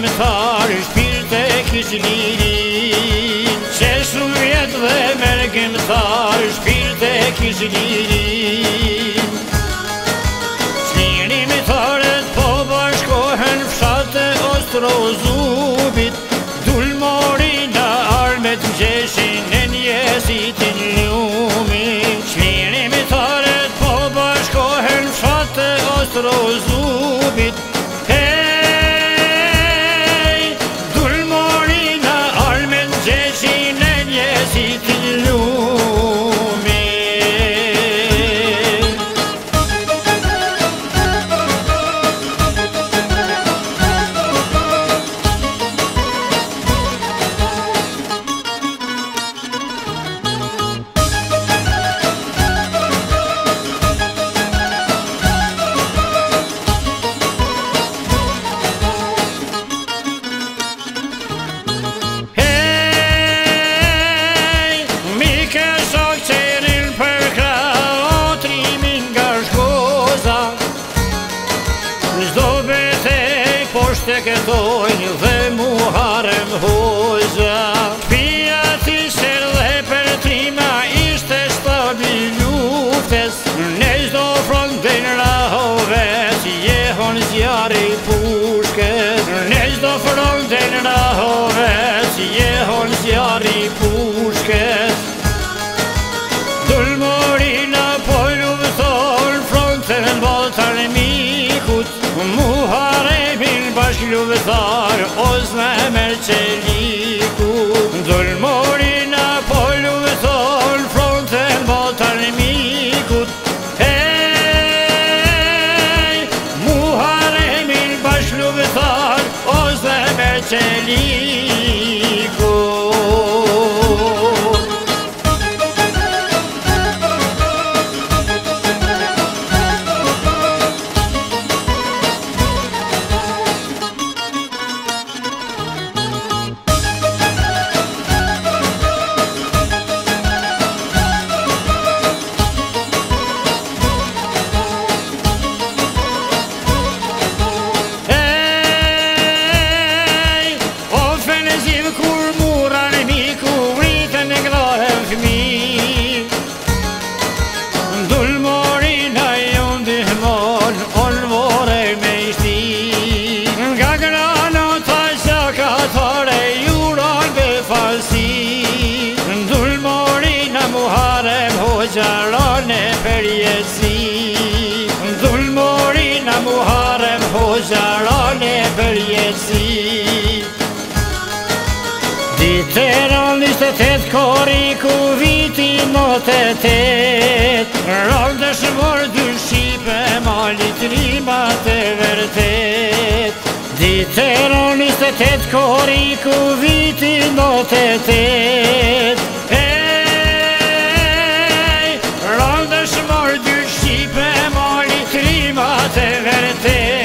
Mergjimtar, shpirte kish lirin, qeshu vjet dhe mergjimtar, shpirte kish lirin. Çlirimtarët po bashkohen fshate Ostrozubit, dulmorina armet gjeshin e njesitin lumin. Çlirimtarët po bashkohen fshate Ostrozubit, poshte këtojnë dhe Muharrem Hoxha. Shpia ti ser dhe për trima ishte stabil luftes, në çdo front dhe në rahove si jehon zjarri pushket. Në çdo front dhe në rahove si jehon zjarri pushket. Dulmorina po lufton fronten baltar mikut, Muharremin bashkëluvetar Ozme Merçeliku. Dulmorina po lufton fronten baltar mikut, Muharremin bashkëluvetar Ozme Merçeliku. Dulmorina Muharrem Hoxha rane për jetësi. Dulmorina Muharrem Hoxha rane për jetësi. Ditëron 28 koriku viti 98, rall dëshmor dy shqipe malit rimat e vërtet. Ditëron 28 koriku viti 98, rall dëshmor dy shqipe malit rimat e vërtet.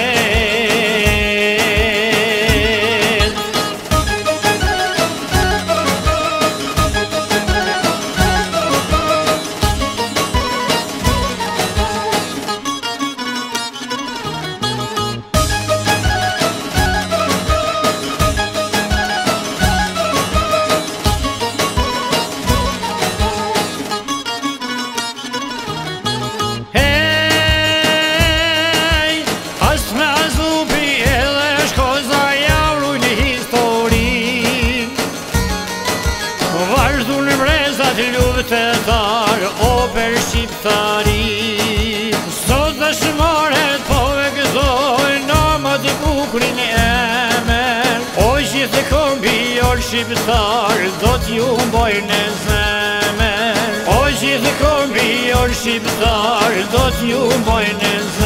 Luftetar o për shqiptari, sot dëshmoret po e gëzojnë namat bukrin e emër. O gjithë kombior shqiptar do t'ju mbojnë e zemër. O gjithë kombior shqiptar do t'ju mbojnë e zemër.